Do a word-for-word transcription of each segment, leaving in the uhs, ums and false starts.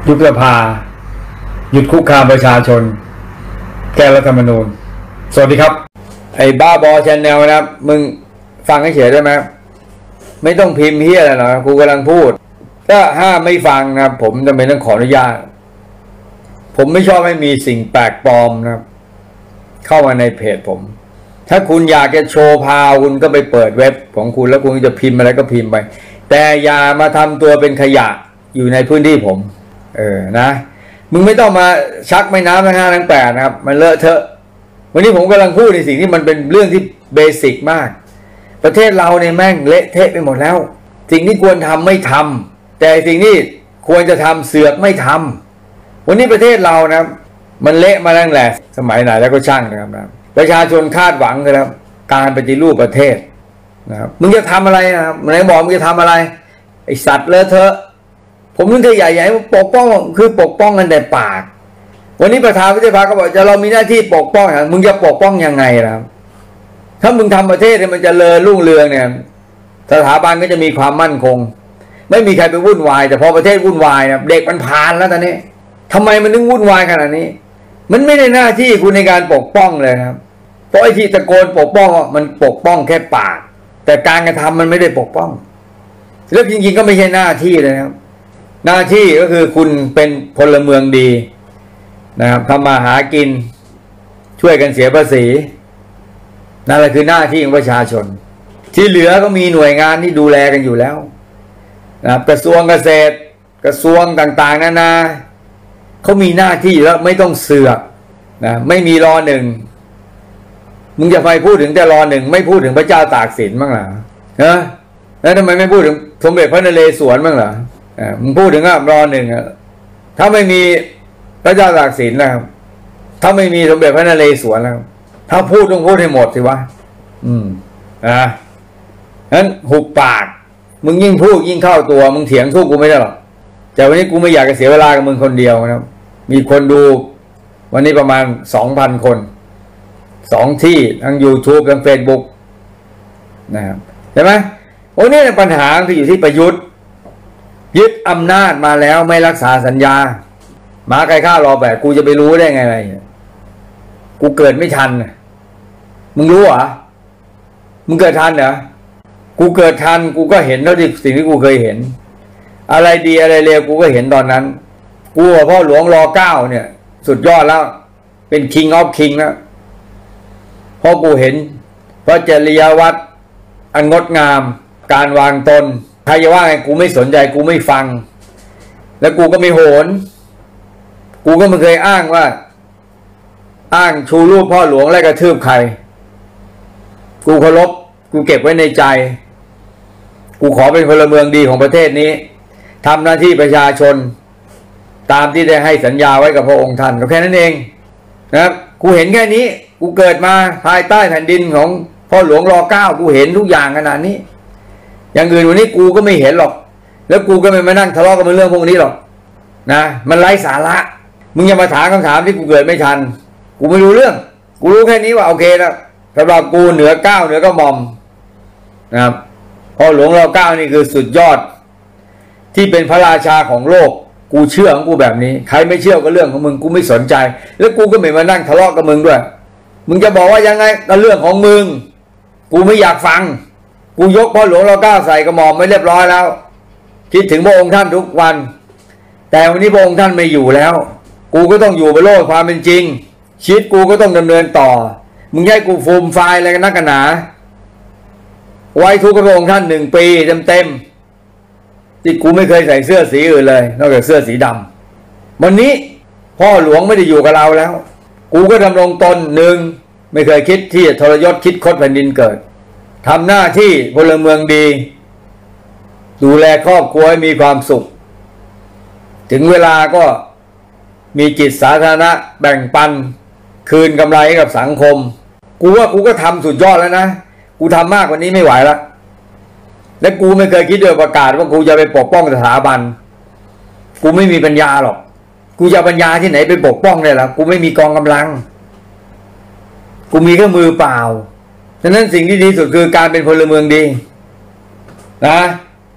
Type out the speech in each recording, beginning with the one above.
ยุบสภาหยุดคุกคามประชาชนแก้รัฐธรรมนูญสวัสดีครับไอ้บ้าบอชแนลนะครับมึงฟังให้เฉยได้ไหมไม่ต้องพิมพ์เฮียอะไรหรอกกูกำลังพูดถ้าห้ามไม่ฟังนะผมจำเป็นต้องขออนุญาตผมไม่ชอบให้มีสิ่งแปลกปลอมนะครับเข้ามาในเพจผมถ้าคุณอยากจะโชว์พาวคุณก็ไปเปิดเว็บของคุณแล้วคุณจะพิมพ์อะไรก็พิมพ์ไปแต่อย่ามาทำตัวเป็นขยะอยู่ในพื้นที่ผมเออนะมึงไม่ต้องมาชักไม่น้ำทั้งห้าทั้งแปดนะครับมันเลอะเทอะวันนี้ผมกำลังพูดในสิ่งที่มันเป็นเรื่องที่เบสิกมากประเทศเราเนี่ยแม่งเละเทะไปหมดแล้วสิ่งที่ควรทำไม่ทำแต่สิ่งที่ควรจะทำเสือกไม่ทำวันนี้ประเทศเรานะมันเละมาตั้งแต่สมัยไหนแล้วก็ช่างนะครับนะประชาชนคาดหวังนะครับการปฏิรูปประเทศนะครับมึงจะทำอะไรนะครับไหนบอกมึงจะทำอะไรไอสัตว์เลอะเทอะผมนึกใหญ่ใหญ่ปกป้องคือปกป้องกันแต่ปากวันนี้ประธานวิทยาภาก็บอกจะเรามีหน้าที่ปกป้องอย่างมึงจะปกป้องยังไงล่ะถ้ามึงทำประเทศเนี่ยมันจะเจริญรุ่งเรืองเนี่ยสถาบันก็จะมีความมั่นคงไม่มีใครไปวุ่นวายแต่พอประเทศวุ่นวายนะเด็กมันผ่านแล้วตอนนี้ทำไมมันถึงวุ่นวายขนาดนี้มันไม่ได้หน้าที่คุณในการปกป้องเลยครับเพราะไอ้ที่ตะโกนปกป้องมันปกป้องแค่ปากแต่การกระทำมันไม่ได้ปกป้องแล้วจริงๆก็ไม่ใช่หน้าที่เลยครับหน้าที่ก็คือคุณเป็นพลเมืองดีนะครับทำมาหากินช่วยกันเสียภาษีนั่นแหละคือหน้าที่ของประชาชนที่เหลือก็มีหน่วยงานที่ดูแลกันอยู่แล้วนะครับกระทรวงเกษตรกระทรวงต่างๆนานาเขามีหน้าที่แล้วไม่ต้องเสือกนะไม่มีรอหนึ่งมึงจะไปพูดถึงแต่รอหนึ่งไม่พูดถึงพระเจ้าตากสินบ้างเหรอเนอะแล้วทำไมไม่พูดถึงสมเด็จพระนเรศวรบ้างเหรออ่ามึงพูดถึงอ่ะรอหนึ่งอ่ะถ้าไม่มีพระเจ้าตากสินนะครับถ้าไม่มีสมเด็จพระนเรศวรแล้วถ้าพูดต้องพูดให้หมดสิวะอืมอ่านั้นหุบปากมึงยิ่งพูดยิ่งเข้าตัวมึงเถียงสู้กูไม่ได้หรอกแต่วันนี้กูไม่อยากจะเสียเวลากับมึงคนเดียวนะครับมีคนดูวันนี้ประมาณสองพันคนสองที่ทั้ง YouTube ทั้ง Facebook นะครับใช่ไหมโอ้นี่ปัญหาที่อยู่ที่ประยุทธ์ยึดอำนาจมาแล้วไม่รักษาสัญญาหมาใครฆ่ารอแบบกูจะไปรู้ได้ไงอะไรกูเกิดไม่ทันมึงรู้เหรอมึงเกิดทันเหรอกูเกิดทันกูก็เห็นแล้วที่สิ่งที่กูเคยเห็นอะไรดีอะไรเลวกูก็เห็นตอนนั้นกูว่าพ่อหลวงรอเก้าเนี่ยสุดยอดแล้วเป็น King of King แล้วเพราะกูเห็นพระจริยวัตรอันงดงามการวางตนใครจะว่าไงกูไม่สนใจกูไม่ฟังแล้วกูก็ไม่โหนกูก็ไม่เคยอ้างว่าอ้างชูรูปพ่อหลวงและกระทืบใครกูเคารพกูเก็บไว้ในใจกูขอเป็นพลเมืองดีของประเทศนี้ทำหน้าที่ประชาชนตามที่ได้ให้สัญญาไว้กับพระองค์ท่านก็แค่นั้นเองนะครับกูเห็นแค่นี้กูเกิดมาภายใต้แผ่นดินของพ่อหลวงรอเก้ากูเห็นทุกอย่างขนาดนี้อย่างอื่นวันนี้กูก็ไม่เห็นหรอกแล้วกูก็ไม่มานั่งทะเลาะกันเรื่องพวกนี้หรอกนะมันไร้สาระมึงอย่ามาถามคำถามที่กูเกิดไม่ทันกูไม่รู้เรื่องกูรู้แค่นี้ว่าโอเคแล้วสำหรับกูเหนือเก้าเหนือก็มอมนะครับพ่อหลวงรอเก้านี่คือสุดยอดที่เป็นพระราชาของโลกกูเชื่อของกูแบบนี้ใครไม่เชื่อก็เรื่องของมึงกูไม่สนใจแล้วกูก็ไม่มานั่งทะเลาะกับมึงด้วยมึงจะบอกว่ายังไงก็เรื่องของมึงกูไม่อยากฟังกูยกพ่อหลวงรอเก้าใส่กระหม่อมไม่เรียบร้อยแล้วคิดถึงพระองค์ท่านทุกวันแต่วันนี้พระองค์ท่านไม่อยู่แล้วกูก็ต้องอยู่บนโลกความเป็นจริงชีวิตกูก็ต้องดำเนินต่อมึงให้กูฟูมไฟล์อะไรกันนักกันหนาไว้ทุกพระองค์ท่านหนึ่งปีเต็มๆที่กูไม่เคยใส่เสื้อสีอื่นเลยนอกจากเสื้อสีดำวันนี้พ่อหลวงไม่ได้อยู่กับเราแล้วกูก็ดำรงตนหนึ่งไม่เคยคิดที่จะทรยศคิดคดแผ่นดินเกิดทำหน้าที่พลเมืองดีดูแลครอบครัวให้มีความสุขถึงเวลาก็มีจิตสาธารณะแบ่งปันคืนกำไรให้กับสังคมกูว่ากูก็ทำสุดยอดแล้วนะกูทำมากกว่านี้ไม่ไหวแล้วและกูไม่เคยคิดด้วยประกาศว่ากูจะไปปกป้องสถาบันกูไม่มีปัญญาหรอกกูจะปัญญาที่ไหนไปปกป้องได้ล่ะกูไม่มีกองกำลังกูมีแค่มือเปล่าฉะนั้นสิ่งที่ดีสุดคือการเป็นพลเมืองดีนะ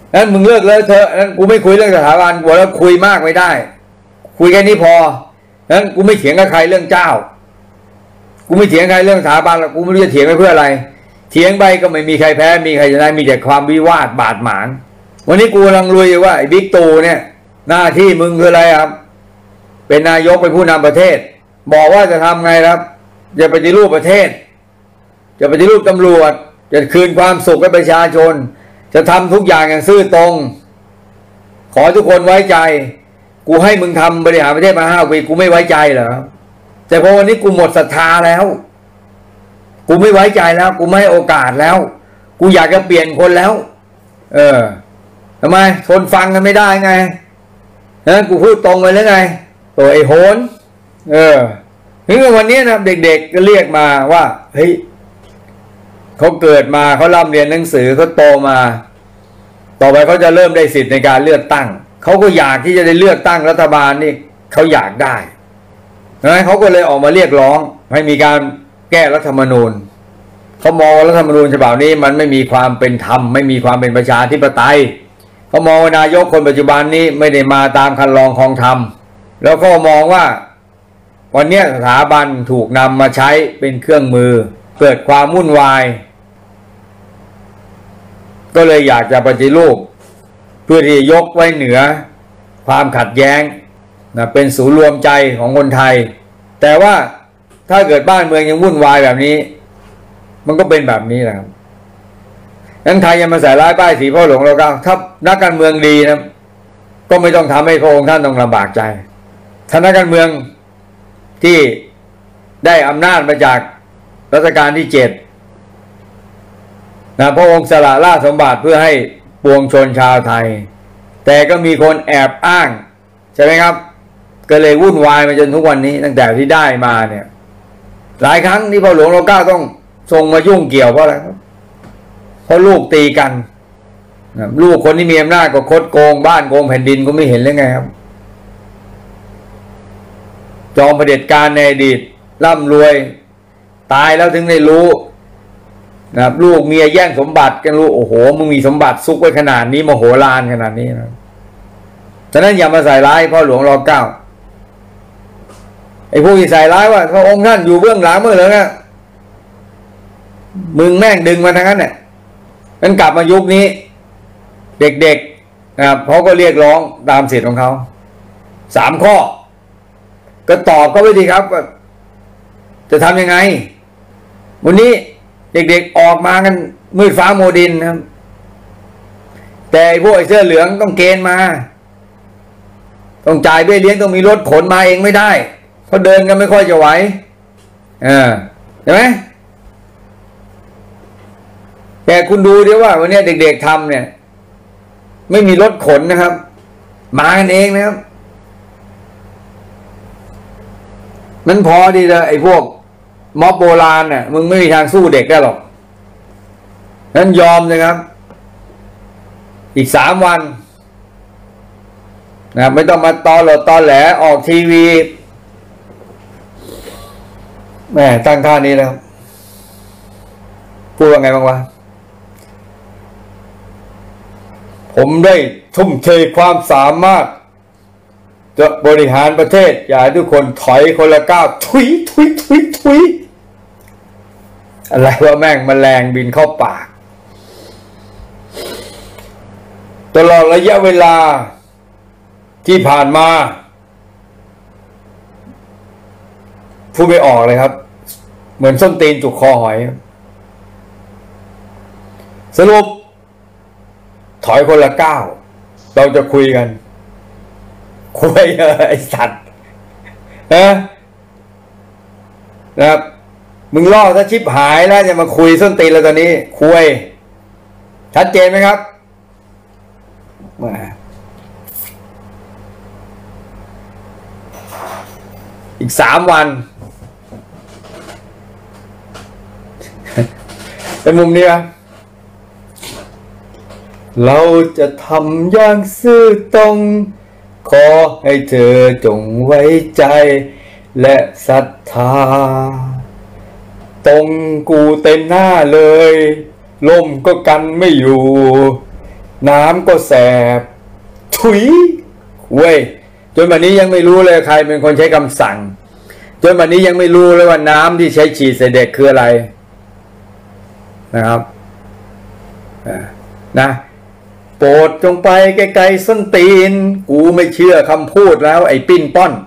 นั้นมึงเลิกเลยเถอะนั้นกูไม่คุยเรื่องสถาบันกูแล้วคุยมากไม่ได้คุยแค่นี้พอนั้นกูไม่เถียงกับใครเรื่องเจ้ากูไม่เถียงใครเรื่องสถาบันแล้วกูไม่รู้จะเถียงไปเพื่ออะไรเถียงไปก็ไม่มีใครแพ้มีใครชนะมีแต่ความวิวาทบาดหมางวันนี้กูกำลังลุยว่าไอ้บิ๊กตู่เนี่ยหน้าที่มึงคืออะไรครับเป็นนายกเป็นผู้นำประเทศบอกว่าจะทำไงครับจะปฏิรูปประเทศจะปฏิรูปตำรวจจะคืนความสุขให้ประชาชนจะทำทุกอย่างอย่างซื่อตรงขอทุกคนไว้ใจกูให้มึงทำบริหารประเทศมาห้าปีกูไม่ไว้ใจเหรอแต่พอวันนี้กูหมดศรัทธาแล้วกูไม่ไว้ใจแล้วกูไม่ให้โอกาสแล้วกูอยากจะเปลี่ยนคนแล้วเออทำไมทนฟังกันไม่ได้ไงนะกูพูดตรงไปแล้วไงตัวไอ้โหนเออถึงวันนี้นะเด็กๆก็เรียกมาว่าเฮ้ยเขาเกิดมาเขาร่ำเรียนหนังสือเขาโตมาต่อไปเขาจะเริ่มได้สิทธิ์ในการเลือกตั้งเขาก็อยากที่จะได้เลือกตั้งรัฐบาลนี่เขาอยากได้นะเขาก็เลยออกมาเรียกร้องให้มีการแก้รัฐธรรมนูญเขามองรัฐธรรมนูญฉบับนี้มันไม่มีความเป็นธรรมไม่มีความเป็นประชาธิปไตยเขามองว่านายกคนปัจจุบันนี้ไม่ได้มาตามคันลองครองธรรมแล้วก็มองว่าวันนี้สถาบันถูกนำมาใช้เป็นเครื่องมือเกิดความวุ่นวายก็เลยอยากจะปฏิรูปเพื่อที่จะยกไว้เหนือความขัดแย้งนะเป็นศูนย์รวมใจของคนไทยแต่ว่าถ้าเกิดบ้านเมืองยังวุ่นวายแบบนี้มันก็เป็นแบบนี้แหละครับนั้นใครยังมาใส่ร้ายป้ายสีพ่อหลวงเราก็ถ้านักการเมืองดีนะก็ไม่ต้องทำให้พระองค์ท่านต้องลำบากใจถ้านักการเมืองที่ได้อำนาจมาจากรัชกาลที่เจ็ดนะพระองค์สละราชสมบัติเพื่อให้ปวงชนชาวไทยแต่ก็มีคนแอบอ้างใช่ไหมครับก็เลยวุ่นวายมาจนทุกวันนี้ตั้งแต่ที่ได้มาเนี่ยหลายครั้งที่พ่อหลวงรอเก้าต้องทรงมายุ่งเกี่ยวเพราะอะไรครับเพราะลูกตีกันลูกคนที่มีอำนาจก็คดโกงบ้านโกงแผ่นดินก็ไม่เห็นเลยไงครับจอมเผด็จการในอดีตร่ำรวยตายแล้วถึงได้รู้นะครับลูกเมียแย่งสมบัติกันรู้โอ้โหมึงมีสมบัติซุกไว้ขนาดนี้มโหฬารขนาดนี้นะฉะนั้นอย่ามาใส่ร้ายพ่อหลวงรอเก้าไอ้พวกที่ใส่ร้ายว่าพระองค์ท่านอยู่เบื้องหลังเมื่อไหร่นะมึงแม่งดึงมาทั้งนั้นเนี่ยงั้นกลับมายุคนี้เด็กๆนะครับเขาก็เรียกร้องตามสิทธิ์ของเขาสามข้อก็ตอบเขาไปดีครับว่าจะทำยังไงวันนี้เด็กๆออกมากันมืดฟ้าโมดินนะครับแต่พวกไอ้เสื้อเหลืองต้องเกณฑ์มาต้องจ่ายเบี้ยเลี้ยงต้องมีรถขนมาเองไม่ได้เพราะเดินกันไม่ค่อยจะไหวเออใช่ไหมแต่คุณดูดิว่าวันนี้เด็กๆทำเนี่ยไม่มีรถขนนะครับมากันเองนะครับมันพอดีเลยไอ้พวกม็อบโบราณน่ะมึงไม่มีทางสู้เด็กได้หรอกนั้นยอมเลยครับอีกสามวันนะไม่ต้องมาตอหลดตอแหลออกทีวีแม่ตั้งท่านี้แล้วพูดว่าไงบ้างวะผมได้ทุ่มเทความสามารถจะบริหารประเทศอย่าให้ทุกคนถอยคนละก้าวทุยทุยทุยทุยอะไรว่าแม่งแมลงบินเข้าปากตลอดระยะเวลาที่ผ่านมาพูดไม่ออกเลยครับเหมือนส้นตีนจุกคอหอยสรุปถอยคนละก้าวเราจะคุยกันคุยไอ้สัตว์นะนะครับมึงล่อถ้าชิบหายแล้วจะมาคุยส้นตีนแล้วตอนนี้คุยชัดเจนไหมครับอีกสามวันเป็นมุมนี้นะเราจะทำอย่างซื่อตรงขอให้เธอจงไว้ใจและศรัทธาตรงกูเต็มหน้าเลยลมก็กันไม่อยู่น้ำก็แสบถุยเว้ยจนวันนี้ยังไม่รู้เลยใครเป็นคนใช้คำสั่งจนวันนี้ยังไม่รู้เลยว่าน้ำที่ใช้ฉีดใส่เด็กคืออะไรนะครับนะโปรดจงไปไกลๆส้นตีนกูไม่เชื่อคำพูดแล้วไอ้ปิ้นป้อน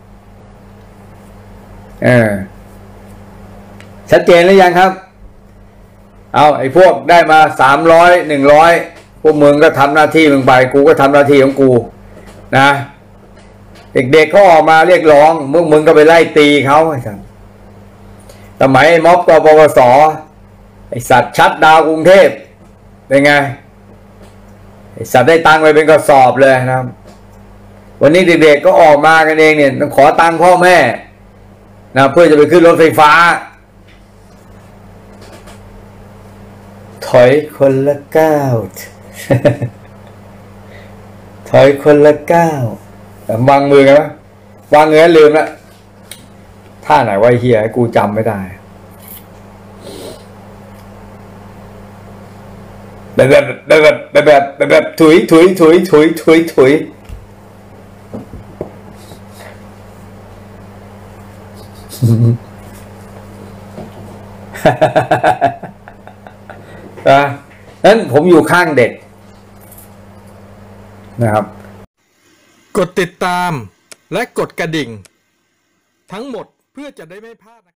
เออชัดเจนหรือยังครับเอาไอ้พวกได้มาสามร้อยหนึ่งร้อยพวกมึงก็ทำหน้าที่มึงไปกูก็ทำหน้าที่ของกูนะเด็กๆเขาออกมาเรียกร้องมึงมึงก็ไปไล่ตีเขาไอ้สัสสมัยม็อบกปปสไอ้สัตว์ชัดดาวกรุงเทพเป็นไงไอ้สัตว์ได้ตังค์ไปเป็นกระสอบเลยนะครับวันนี้เด็กๆก็ออกมากันเองเนี่ยต้องขอตังค์พ่อแม่นะเพื่อจะไปขึ้นรถไฟฟ้าถอยคนละก้าว ถอยคนละก้าววางมือกันไหมวางเงินลืมละท่าไหนวะเฮียกูจำไม่ได้แบบแบบแบบแบบแบบแบบแบบถุยถุยถุยถุยถุยถุยอ่ะนั้นผมอยู่ข้างเด็กนะครับกดติดตามและกดกระดิ่งทั้งหมดเพื่อจะได้ไม่พลาด